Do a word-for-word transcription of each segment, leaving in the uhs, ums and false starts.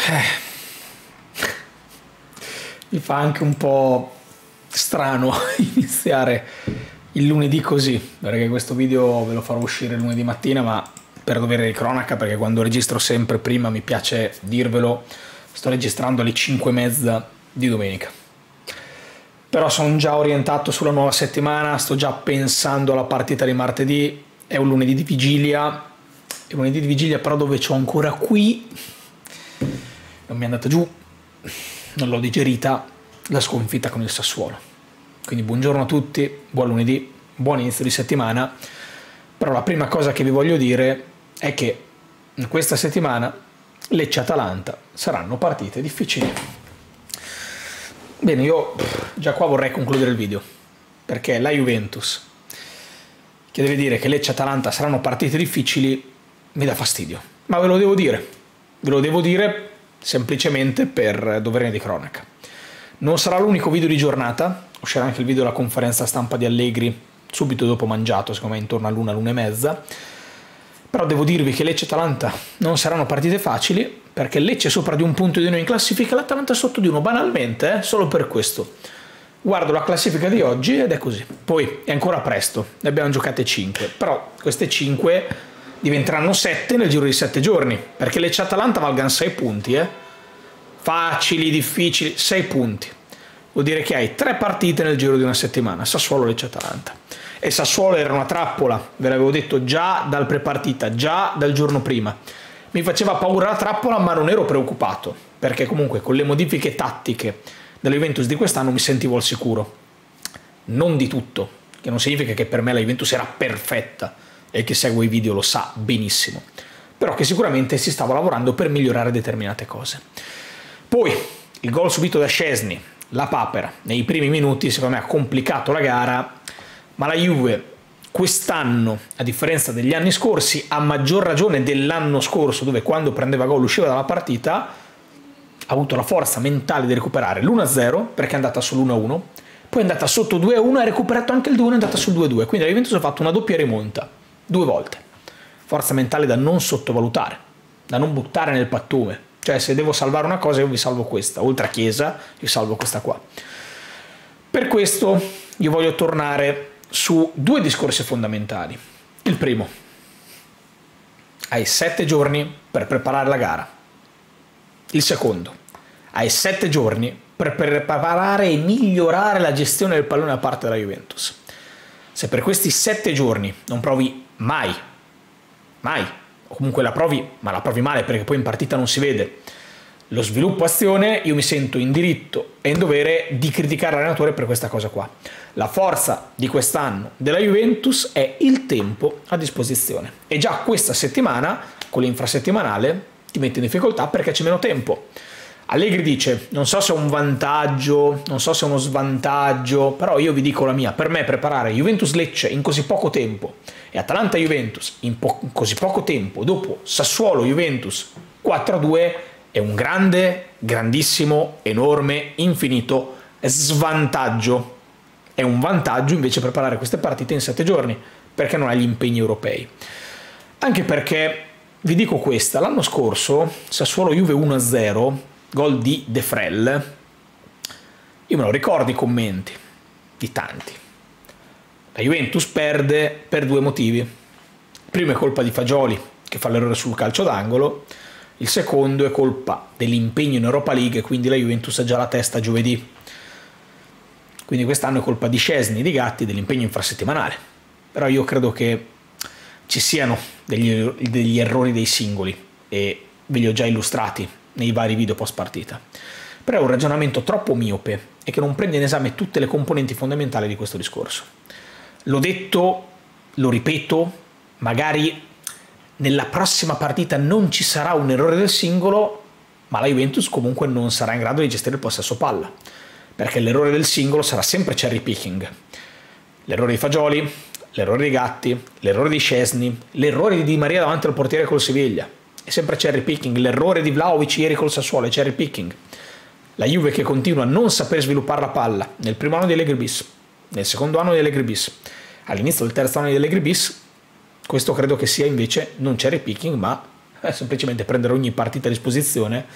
Mi fa anche un po' strano iniziare il lunedì così, perché questo video ve lo farò uscire lunedì mattina, ma per dovere di cronaca, perché quando registro sempre prima mi piace dirvelo, sto registrando alle cinque e mezza di domenica. Però sono già orientato sulla nuova settimana, sto già pensando alla partita di martedì, è un lunedì di vigilia, è un lunedì di vigilia però dove c'ho ancora qui, non mi è andata giù, non l'ho digerita, la sconfitta con il Sassuolo. Quindi buongiorno a tutti, buon lunedì, buon inizio di settimana. Però la prima cosa che vi voglio dire è che in questa settimana Lecce-Atalanta saranno partite difficili. Bene, io già qua vorrei concludere il video, perché la Juventus, che deve dire che Lecce-Atalanta saranno partite difficili, mi dà fastidio. Ma ve lo devo dire, ve lo devo dire semplicemente per dovere di cronaca. Non sarà l'unico video di giornata, uscirà anche il video della conferenza stampa di Allegri subito dopo mangiato, secondo me intorno all'una, l'una e mezza. Però devo dirvi che Lecce-Atalanta non saranno partite facili, perché Lecce è sopra di un punto di noi in classifica, l'Atalanta è sotto di uno, banalmente, eh, solo per questo. Guardo la classifica di oggi ed è così. Poi è ancora presto, ne abbiamo giocate cinque, però queste cinque diventeranno sette nel giro di sette giorni, perché Lecce-Atalanta valgano sei punti, eh? Facili, difficili, sei punti. Vuol dire che hai tre partite nel giro di una settimana, Sassuolo, Lecce-Atalanta. E Sassuolo era una trappola, ve l'avevo detto già dal prepartita, già dal giorno prima. Mi faceva paura la trappola, ma non ero preoccupato, perché comunque con le modifiche tattiche della Juventus di quest'anno mi sentivo al sicuro. Non di tutto, che non significa che per me la Juventus era perfetta, e chi segue i video lo sa benissimo, però che sicuramente si stava lavorando per migliorare determinate cose. Poi il gol subito da Szczęsny, la papera, nei primi minuti secondo me ha complicato la gara, ma la Juve quest'anno, a differenza degli anni scorsi, a maggior ragione dell'anno scorso, dove quando prendeva gol usciva dalla partita, ha avuto la forza mentale di recuperare l'uno a zero, perché è andata sull'uno a uno, poi è andata sotto due a uno, ha recuperato anche il due a uno e è andata sul due a due, quindi la Juventus ha fatto una doppia rimonta, due volte. Forza mentale da non sottovalutare, da non buttare nel pattume. Cioè, se devo salvare una cosa io vi salvo questa, oltre a Chiesa vi salvo questa qua. Per questo io voglio tornare su due discorsi fondamentali. Il primo: hai sette giorni per preparare la gara. Il secondo: hai sette giorni per preparare e migliorare la gestione del pallone da parte della Juventus. Se per questi sette giorni non provi mai, mai, o comunque la provi, ma la provi male perché poi in partita non si vede, lo sviluppo azione, io mi sento in diritto e in dovere di criticare l'allenatore per questa cosa qua. La forza di quest'anno della Juventus è il tempo a disposizione. E già questa settimana, con l'infrasettimanale, ti metti in difficoltà perché c'è meno tempo. Allegri dice, non so se è un vantaggio, non so se è uno svantaggio, però io vi dico la mia. Per me preparare Juventus-Lecce in così poco tempo e Atalanta-Juventus in, po in così poco tempo, dopo Sassuolo-Juventus quattro a due, è un grande, grandissimo, enorme, infinito svantaggio. È un vantaggio invece preparare queste partite in sette giorni, perché non hai gli impegni europei. Anche perché, vi dico questa, l'anno scorso, Sassuolo-Juve uno a zero, gol di De Frel, io me lo ricordo i commenti, di tanti. La Juventus perde per due motivi. Il primo è colpa di Fagioli, che fa l'errore sul calcio d'angolo. Il secondo è colpa dell'impegno in Europa League, quindi la Juventus ha già la testa giovedì. Quindi quest'anno è colpa di Szczęsny, di Gatti, dell'impegno infrasettimanale. Però io credo che ci siano degli, degli errori dei singoli, e ve li ho già illustrati nei vari video post partita. Però è un ragionamento troppo miope e che non prende in esame tutte le componenti fondamentali di questo discorso. L'ho detto, lo ripeto, magari nella prossima partita non ci sarà un errore del singolo, ma la Juventus comunque non sarà in grado di gestire il possesso palla, perché l'errore del singolo sarà sempre cherry picking. L'errore di Fagioli, l'errore di Gatti, l'errore di Szczęsny, l'errore di Di Maria davanti al portiere col Siviglia, è sempre cherry picking. L'errore di Vlahovic ieri col Sassuolo è cherry picking. La Juve che continua a non saper sviluppare la palla nel primo anno di Allegri bis, nel secondo anno di Allegri bis, all'inizio del terzo anno di Allegri bis, questo credo che sia invece non cherry picking, ma è semplicemente prendere ogni partita a disposizione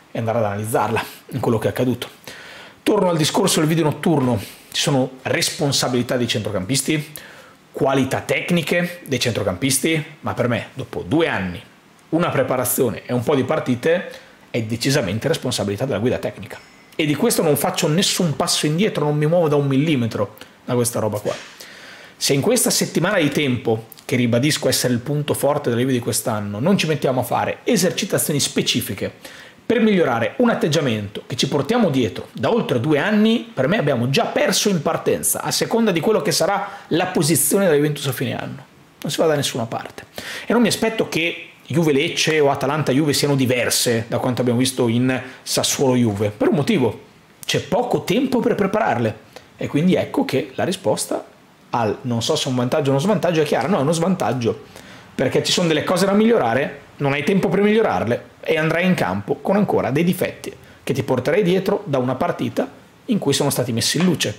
e andare ad analizzarla in quello che è accaduto. Torno al discorso del video notturno. Ci sono responsabilità dei centrocampisti, qualità tecniche dei centrocampisti, ma per me dopo due anni, una preparazione e un po' di partite è decisamente responsabilità della guida tecnica. E di questo non faccio nessun passo indietro, non mi muovo da un millimetro da questa roba qua. Se in questa settimana di tempo, che ribadisco essere il punto forte della Juve di quest'anno, non ci mettiamo a fare esercitazioni specifiche per migliorare un atteggiamento che ci portiamo dietro da oltre due anni, per me abbiamo già perso in partenza, a seconda di quello che sarà la posizione della Juventus a fine anno. Non si va da nessuna parte. E non mi aspetto che Juve-Lecce o Atalanta-Juve siano diverse da quanto abbiamo visto in Sassuolo-Juve, per un motivo: c'è poco tempo per prepararle, e quindi ecco che la risposta al non so se è un vantaggio o uno svantaggio è chiara. No, è uno svantaggio, perché ci sono delle cose da migliorare, non hai tempo per migliorarle e andrai in campo con ancora dei difetti che ti porterai dietro da una partita in cui sono stati messi in luce.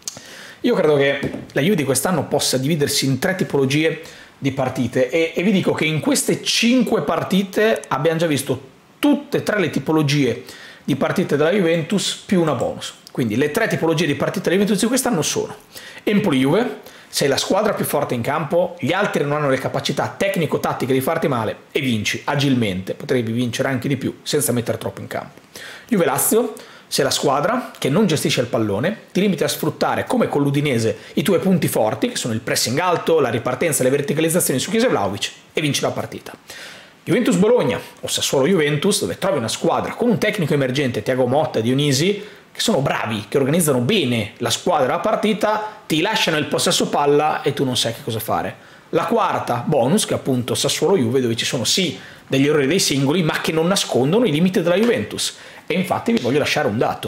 Io credo che la Juve di quest'anno possa dividersi in tre tipologie di partite e, e vi dico che in queste cinque partite abbiamo già visto tutte e tre le tipologie di partite della Juventus più una bonus. Quindi le tre tipologie di partite della Juventus di quest'anno sono: Empoli-Juve, sei la squadra più forte in campo, gli altri non hanno le capacità tecnico-tattiche di farti male e vinci agilmente, potevi vincere anche di più senza mettere troppo in campo. Juve-Lazio, sei la squadra che non gestisce il pallone, ti limiti a sfruttare come con l'Udinese i tuoi punti forti, che sono il pressing alto, la ripartenza e le verticalizzazioni su Chiesa e Vlahovic, e vinci la partita. Juventus-Bologna o Sassuolo-Juventus, dove trovi una squadra con un tecnico emergente, Thiago Motta e Dionisi, che sono bravi, che organizzano bene la squadra, la partita, ti lasciano il possesso palla e tu non sai che cosa fare. La quarta bonus, che è appunto Sassuolo-Juve, dove ci sono sì degli errori dei singoli, ma che non nascondono i limiti della Juventus. E infatti vi voglio lasciare un dato.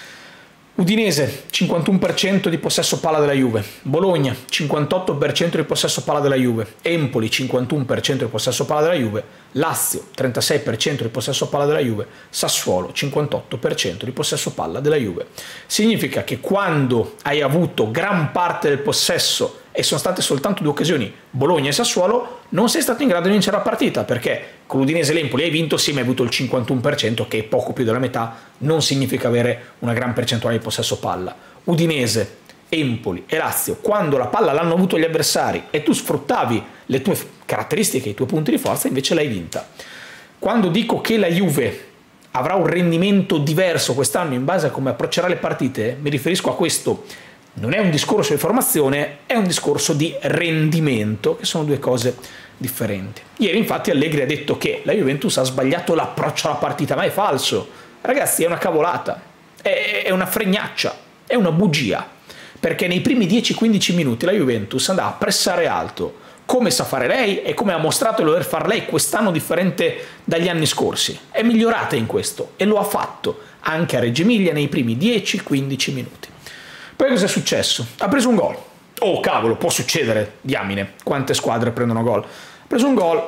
Udinese, cinquantuno per cento di possesso palla della Juve. Bologna, cinquantotto per cento di possesso palla della Juve. Empoli, cinquantuno per cento di possesso palla della Juve. Lazio, trentasei per cento di possesso palla della Juve. Sassuolo, cinquantotto per cento di possesso palla della Juve. Significa che quando hai avuto gran parte del possesso e sono state soltanto due occasioni, Bologna e Sassuolo, non sei stato in grado di vincere la partita, perché con l'Udinese e l'Empoli hai vinto, sì, ma hai avuto il cinquantuno per cento, che è poco più della metà, non significa avere una gran percentuale di possesso palla. Udinese, Empoli e Lazio, quando la palla l'hanno avuto gli avversari e tu sfruttavi le tue caratteristiche, i tuoi punti di forza, invece l'hai vinta. Quando dico che la Juve avrà un rendimento diverso quest'anno in base a come approccerà le partite, mi riferisco a questo. Non è un discorso di formazione, è un discorso di rendimento, che sono due cose differenti. Ieri infatti Allegri ha detto che la Juventus ha sbagliato l'approccio alla partita, ma è falso. Ragazzi, è una cavolata, è, è una fregnaccia, è una bugia, perché nei primi dieci quindici minuti la Juventus andava a pressare alto, come sa fare lei e come ha mostrato di dover fare lei quest'anno, differente dagli anni scorsi. È migliorata in questo e lo ha fatto anche a Reggio Emilia nei primi dieci quindici minuti. Poi cosa è successo? Ha preso un gol. Oh cavolo, può succedere, diamine, quante squadre prendono gol. Ha preso un gol,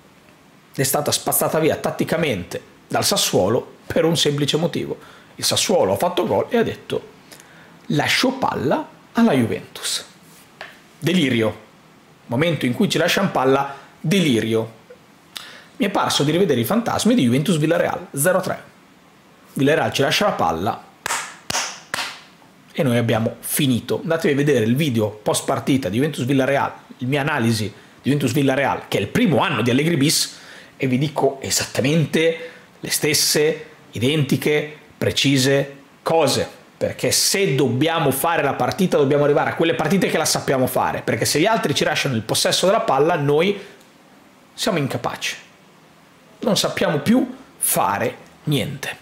è stata spazzata via tatticamente dal Sassuolo per un semplice motivo. Il Sassuolo ha fatto gol e ha detto: lascio palla alla Juventus. Delirio. Momento in cui ci lasciano palla, delirio. Mi è parso di rivedere i fantasmi di Juventus-Villarreal, zero a tre. Villarreal ci lascia la palla e noi abbiamo finito. Andatevi a vedere il video post partita di Juventus-Villarreal, la mia analisi di Juventus-Villarreal, che è il primo anno di Allegri bis, e vi dico esattamente le stesse, identiche, precise cose. Perché se dobbiamo fare la partita, dobbiamo arrivare a quelle partite che la sappiamo fare. Perché se gli altri ci lasciano il possesso della palla, noi siamo incapaci. Non sappiamo più fare niente.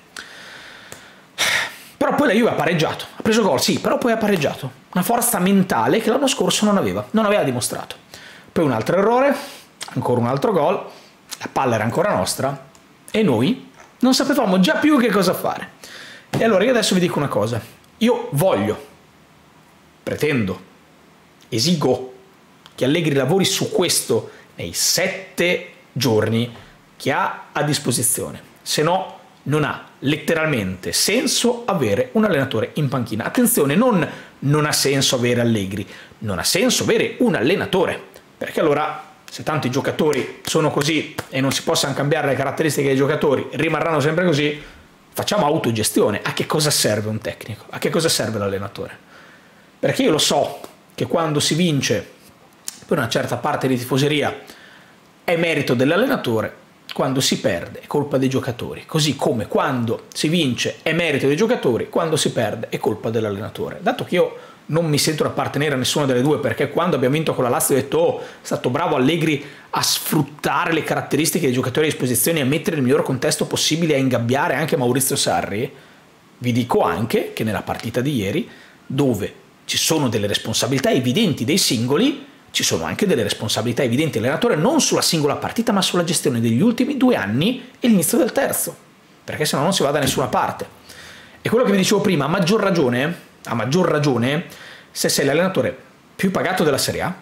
Però poi la Juve ha pareggiato, ha preso gol, sì, però poi ha pareggiato. Una forza mentale che l'anno scorso non aveva, non aveva dimostrato. Poi un altro errore, ancora un altro gol, la palla era ancora nostra e noi non sapevamo già più che cosa fare. E allora io adesso vi dico una cosa, io voglio, pretendo, esigo che Allegri lavori su questo nei sette giorni che ha a disposizione, se no non ha letteralmente senso avere un allenatore in panchina. Attenzione, non non ha senso avere Allegri, non ha senso avere un allenatore, perché allora se tanti giocatori sono così e non si possano cambiare le caratteristiche dei giocatori, rimarranno sempre così, facciamo autogestione. A che cosa serve un tecnico? A che cosa serve l'allenatore? Perché io lo so che quando si vince per una certa parte di tifoseria è merito dell'allenatore, quando si perde è colpa dei giocatori, così come quando si vince è merito dei giocatori, quando si perde è colpa dell'allenatore. Dato che io non mi sento di appartenere a nessuna delle due, perché quando abbiamo vinto con la Lazio ho detto oh, è stato bravo Allegri a sfruttare le caratteristiche dei giocatori a disposizione e a mettere nel miglior contesto possibile, a ingabbiare anche Maurizio Sarri, vi dico anche che nella partita di ieri, dove ci sono delle responsabilità evidenti dei singoli, ci sono anche delle responsabilità evidenti dell'allenatore non sulla singola partita ma sulla gestione degli ultimi due anni e l'inizio del terzo, perché sennò non si va da nessuna parte. E quello che vi dicevo prima, a maggior ragione, a maggior ragione se sei l'allenatore più pagato della Serie A,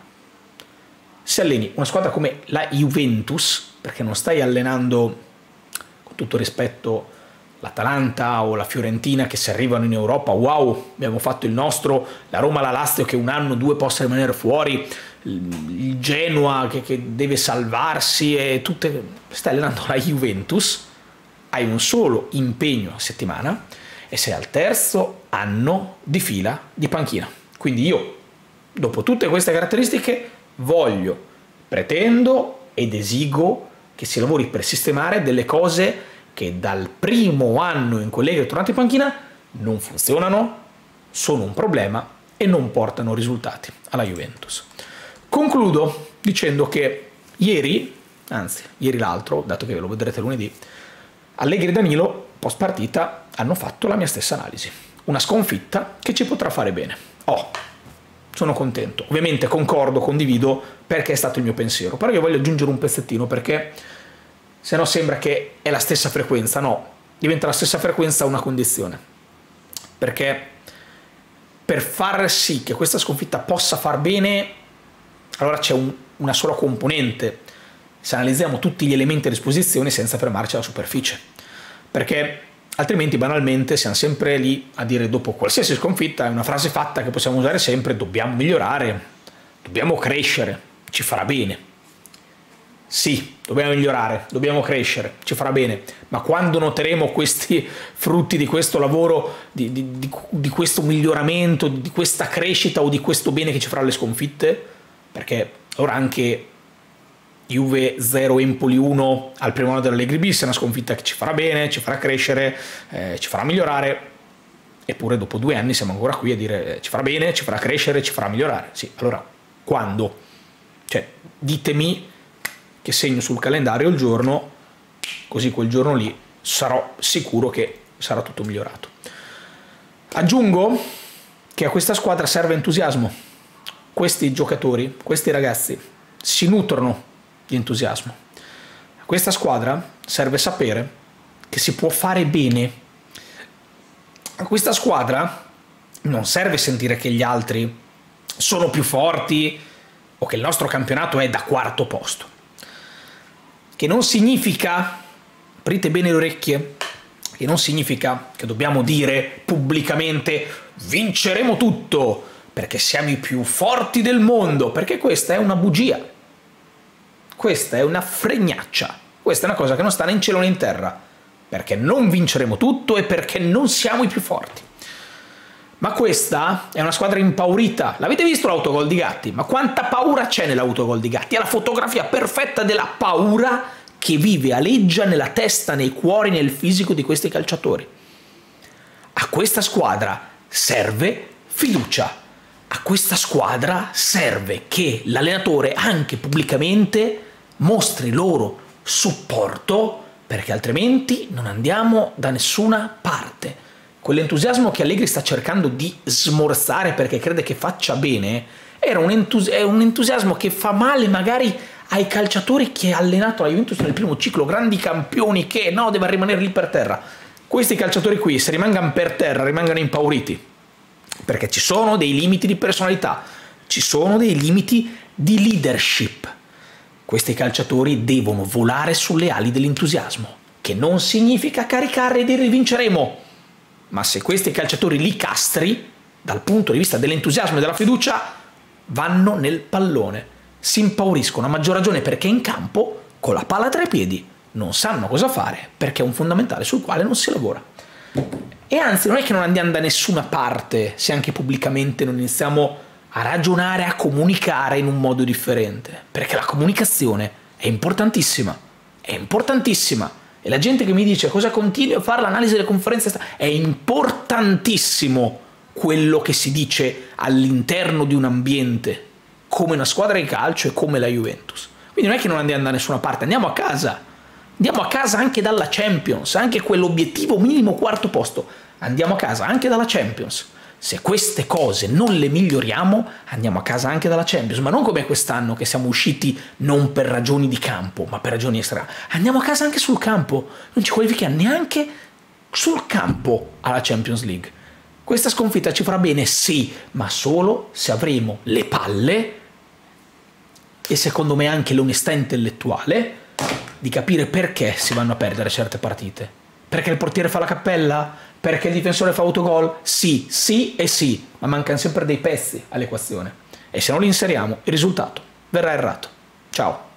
se alleni una squadra come la Juventus, perché non stai allenando, con tutto rispetto, l'Atalanta o la Fiorentina che se arrivano in Europa, wow, abbiamo fatto il nostro, la Roma, la Lazio che un anno o due possa rimanere fuori, il Genoa che, che deve salvarsi e tutte, stai allenando la Juventus, hai un solo impegno a settimana e sei al terzo anno di fila di panchina. Quindi io, dopo tutte queste caratteristiche, voglio, pretendo ed esigo che si lavori per sistemare delle cose che dal primo anno in cui Allegri è tornato in panchina non funzionano, sono un problema e non portano risultati alla Juventus. Concludo dicendo che ieri, anzi ieri l'altro, dato che lo vedrete lunedì, Allegri e Danilo post partita hanno fatto la mia stessa analisi. Una sconfitta che ci potrà fare bene. Oh, sono contento. Ovviamente concordo, condivido perché è stato il mio pensiero, però io voglio aggiungere un pezzettino perché se no sembra che è la stessa frequenza. No, diventa la stessa frequenza una condizione. Perché per far sì che questa sconfitta possa far bene, allora c'è un, una sola componente. Se analizziamo tutti gli elementi a disposizione senza fermarci alla superficie. Perché altrimenti banalmente siamo sempre lì a dire dopo qualsiasi sconfitta, è una frase fatta che possiamo usare sempre, dobbiamo migliorare, dobbiamo crescere, ci farà bene. Sì, dobbiamo migliorare, dobbiamo crescere, ci farà bene, ma quando noteremo questi frutti di questo lavoro, di, di, di, di questo miglioramento, di questa crescita o di questo bene che ci farà le sconfitte? Perché ora anche Juve zero Empoli uno al primo anno dell'Allegri bis è una sconfitta che ci farà bene, ci farà crescere, eh, ci farà migliorare, eppure dopo due anni siamo ancora qui a dire eh, ci farà bene, ci farà crescere, ci farà migliorare. Sì, allora quando? Cioè, ditemi che segno sul calendario il giorno, così quel giorno lì sarò sicuro che sarà tutto migliorato. Aggiungo che a questa squadra serve entusiasmo. Questi giocatori, questi ragazzi si nutrono di entusiasmo. A questa squadra serve sapere che si può fare bene. A questa squadra non serve sentire che gli altri sono più forti o che il nostro campionato è da quarto posto. Che non significa, aprite bene le orecchie, che non significa che dobbiamo dire pubblicamente vinceremo tutto perché siamo i più forti del mondo, perché questa è una bugia, questa è una fregnaccia, questa è una cosa che non sta né in cielo né in terra, perché non vinceremo tutto e perché non siamo i più forti. Ma questa è una squadra impaurita. L'avete visto l'autogol di Gatti? Ma quanta paura c'è nell'autogol di Gatti? È la fotografia perfetta della paura che vive, aleggia nella testa, nei cuori, nel fisico di questi calciatori. A questa squadra serve fiducia. A questa squadra serve che l'allenatore, anche pubblicamente, mostri loro supporto, perché altrimenti non andiamo da nessuna parte. Quell'entusiasmo che Allegri sta cercando di smorzare perché crede che faccia bene, era un, entus- è un entusiasmo che fa male magari ai calciatori che ha allenato la Juventus nel primo ciclo, grandi campioni che no, deve rimanere lì per terra. Questi calciatori qui, se rimangano per terra, rimangano impauriti, perché ci sono dei limiti di personalità, ci sono dei limiti di leadership. Questi calciatori devono volare sulle ali dell'entusiasmo, che non significa caricare e dire vinceremo. Ma se questi calciatori li castri, dal punto di vista dell'entusiasmo e della fiducia, vanno nel pallone, si impauriscono, a maggior ragione perché in campo, con la palla tra i piedi, non sanno cosa fare perché è un fondamentale sul quale non si lavora. E anzi, non è che non andiamo da nessuna parte se anche pubblicamente non iniziamo a ragionare, a comunicare in un modo differente, perché la comunicazione è importantissima, è importantissima. E la gente che mi dice cosa continui a fare l'analisi delle conferenze, è importantissimo quello che si dice all'interno di un ambiente come una squadra di calcio e come la Juventus. Quindi non è che non andiamo da nessuna parte, andiamo a casa. Andiamo a casa anche dalla Champions, anche quell'obiettivo minimo quarto posto. Andiamo a casa anche dalla Champions. Se queste cose non le miglioriamo, andiamo a casa anche dalla Champions, ma non come quest'anno che siamo usciti non per ragioni di campo, ma per ragioni extra. Andiamo a casa anche sul campo, non ci qualifichiamo neanche sul campo alla Champions League. Questa sconfitta ci farà bene? Sì, ma solo se avremo le palle e secondo me anche l'onestà intellettuale di capire perché si vanno a perdere certe partite. Perché il portiere fa la cappella? Perché il difensore fa autogol? Sì, sì e sì, ma mancano sempre dei pezzi all'equazione. E se non li inseriamo, il risultato verrà errato. Ciao.